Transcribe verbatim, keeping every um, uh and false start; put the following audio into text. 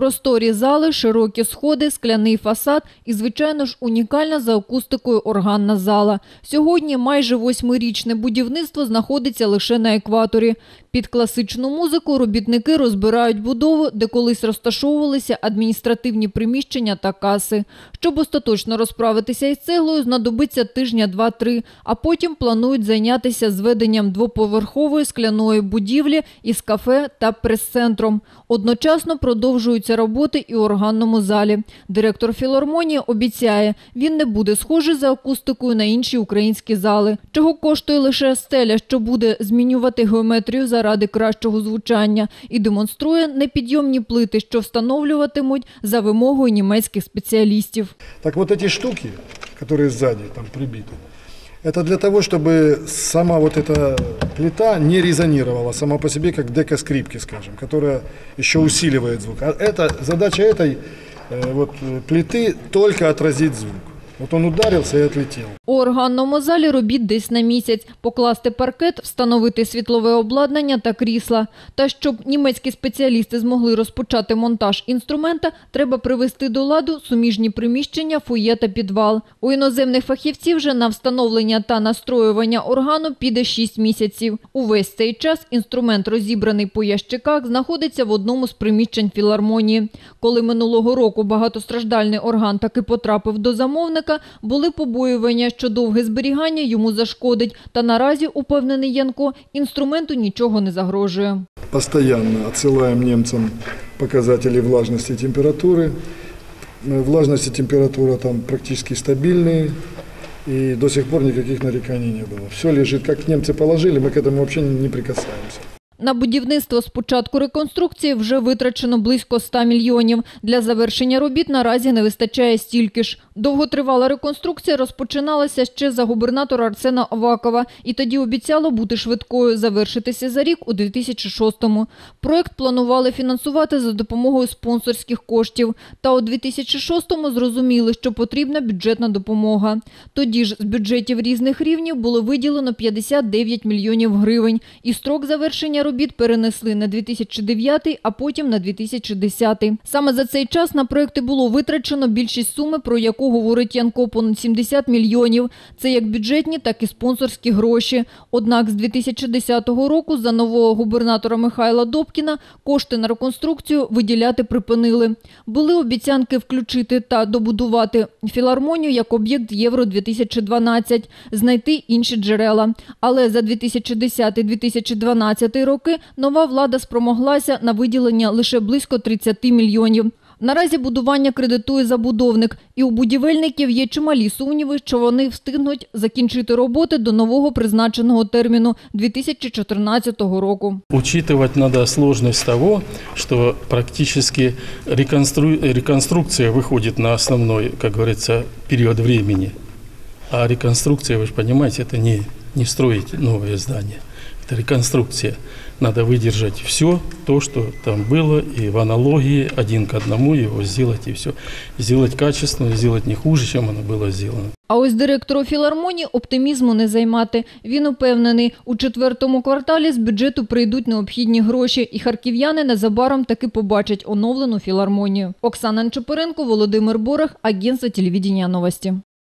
Просторі зали, широкі сходи, скляний фасад і, звичайно ж, унікальна за акустикою органна зала. Сьогодні майже восьмирічне будівництво знаходиться лише на екваторі. Під класичну музику робітники розбирають будову, де колись розташовувалися адміністративні приміщення та каси. Щоб остаточно розправитися із цеглою, знадобиться тижня два-три, а потім планують зайнятися зведенням двоповерхової скляної будівлі із кафе та прес-центром. Одночасно продовжуються роботи і у органному залі. Директор філармонії обіцяє, він не буде схожий за акустикою на інші українські зали. Чого коштує лише стеля, що буде змінювати геометрію заради кращого звучання, і демонструє непідйомні плити, що встановлюватимуть за вимогою німецьких спеціалістів. Так вот эти штуки, которые сзади там прибиты, это для того, чтобы сама вот эта плита не резонировала сама по себе, как дека скрипки, скажем, которая еще усиливает звук. А это, задача этой э, вот, плиты только отразить звук. От він ударився і відлетів. У органному залі робіт десь на місяць. Покласти паркет, встановити світлове обладнання та крісла. Та щоб німецькі спеціалісти змогли розпочати монтаж інструмента, треба привести до ладу суміжні приміщення, фоє та підвал. У іноземних фахівців же на встановлення та настроювання органу піде шість місяців. Увесь цей час інструмент, розібраний по ящиках, знаходиться в одному з приміщень філармонії. Коли минулого року багатостраждальний орган таки потрапив до замовника, були побоювання, що довге зберігання йому зашкодить. Та наразі, упевнений Янко, інструменту нічого не загрожує. Постійно відсилаємо німцям показники влажності і температури. Влажність і температура там практично стабільні. І до сих пор ніяких нарікань не було. Все лежить, як німці положили, ми к этому взагалі не прикасаємося. На будівництво з початку реконструкції вже витрачено близько ста мільйонів. Для завершення робіт наразі не вистачає стільки ж. Довготривала реконструкція розпочиналася ще за губернатора Арсена Авакова і тоді обіцяло бути швидкою, завершитися за рік у дві тисячі шостому. Проєкт планували фінансувати за допомогою спонсорських коштів. Та у дві тисячі шостому зрозуміли, що потрібна бюджетна допомога. Тоді ж з бюджетів різних рівнів було виділено п'ятдесят дев'ять мільйонів гривень. І строк завершення робіт перенесли на дві тисячі дев'ятий, а потім на дві тисячі десятий. Саме за цей час на проєкти було витрачено більшість суми, про яку говорить Янко, понад сімдесят мільйонів. Це як бюджетні, так і спонсорські гроші. Однак з дві тисячі десятого року за нового губернатора Михайла Добкіна кошти на реконструкцію виділяти припинили. Були обіцянки включити та добудувати філармонію як об'єкт Євро дві тисячі дванадцять, знайти інші джерела. Але за дві тисячі десятий - дві тисячі дванадцятий роки нова влада спромоглася на виділення лише близько тридцяти мільйонів. Наразі будування кредитує забудовник, і у будівельників є чималі сумніви, що вони встигнуть закінчити роботи до нового призначеного терміну – дві тисячі чотирнадцятого року. Учитывать надо сложность того, что практически реконстру... реконструкция выходит на основной, как говорится, период времени. А реконструкция, вы же понимаете, это не, не строить новое здание. Это реконструкция. Надо выдержать все то, что там было, и в аналогии один к одному его сделать, и все. Сделать качественно, сделать не хуже, чем оно было сделано. А ось директору філармонії оптимізму не займати. Він упевнений, у четвертому кварталі з бюджету прийдуть необхідні гроші, і харків'яни незабаром таки побачать оновлену філармонію. Оксана Нечепоренко, Володимир Борах, агентство телевидения «Новости».